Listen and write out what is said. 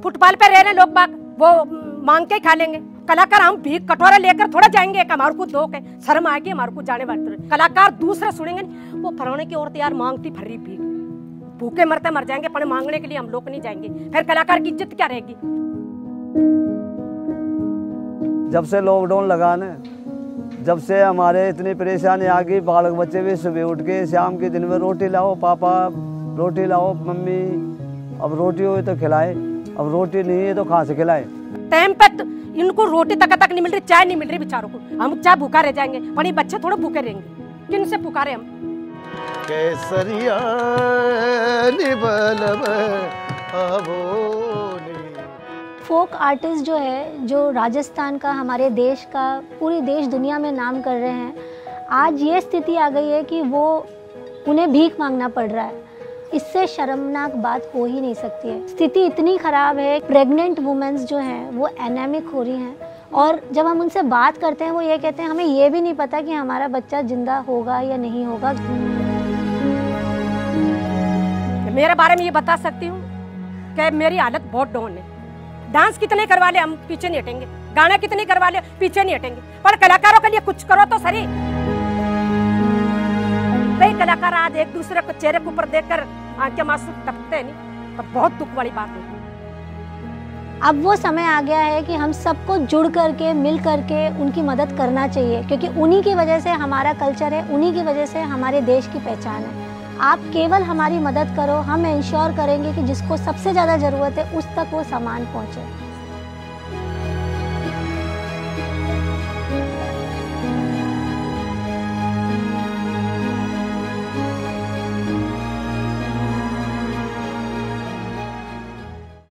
Footpath पे रह रहे लोग बाग, वो मांग के ही खा लेंगे। कलाकार हम भीख कटोरा लेकर थोड़ा जाएंगे, हमारे को दो के शर्म आएगी हमारे को जाने वाले। कलाकार दूसरा सुनेंगे, वो फलाने की औरत यार मांगती फर्री भीख, भूखे मरते मर जाएंगे, पर मांगने के लिए हम लोग नहीं जाएंगे, फिर कलाकार की इज्जत क्या रहेगी। जब से लॉकडाउन लगा ना, जब से हमारे इतनी परेशानी आ गई, बालक बच्चे भी सुबह उठ के शाम के दिन में रोटी लाओ पापा, रोटी लाओ मम्मी, अब रोटी हो तो खिलाए, अब रोटी नहीं है तो कहाँ से खिलाए। टाइम पे इनको रोटी तक नहीं मिल रही, चाय नहीं मिल रही बेचारों को, हम चाय भूखा रह जाएंगे, पर ये बच्चे थोड़ा भूखे रहेंगे, किन से पुकारे हम। केसरिया फोक आर्टिस्ट जो है, जो राजस्थान का, हमारे देश का, पूरी देश दुनिया में नाम कर रहे हैं, आज ये स्थिति आ गई है कि वो उन्हें भीख मांगना पड़ रहा है। इससे शर्मनाक बात हो ही नहीं सकती है। स्थिति इतनी ख़राब है, प्रेग्नेंट वुमेन्स जो हैं वो एनेमिक हो रही हैं, और जब हम उनसे बात करते हैं वो ये कहते हैं हमें ये भी नहीं पता कि हमारा बच्चा जिंदा होगा या नहीं होगा। मेरे बारे में ये बता सकती हूँ कि मेरी हालत बहुत डाउन है। डांस कितने करवा ले हम पीछे नहीं हटेंगे, गाना कितने करवा ले पीछे नहीं हटेंगे, पर कलाकारों के लिए कुछ करो तो सही। कई कलाकार आज एक दूसरे को चेहरे के ऊपर देखकर आंखें आंसू टपकते हैं, नहीं तो बहुत दुख वाली बात है। अब वो समय आ गया है कि हम सबको जुड़ करके, मिल करके उनकी मदद करना चाहिए, क्योंकि उन्हीं की वजह से हमारा कल्चर है, उन्हीं की वजह से हमारे देश की पहचान है। आप केवल हमारी मदद करो, हम इंश्योर करेंगे कि जिसको सबसे ज़्यादा ज़रूरत है उस तक वो सामान पहुँचे।